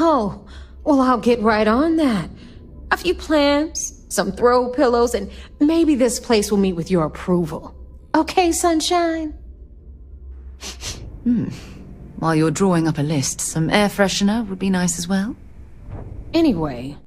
Oh, well, I'll get right on that. A few plants, some throw pillows, and maybe this place will meet with your approval. Okay, sunshine? While you're drawing up a list, some air freshener would be nice as well. Anyway,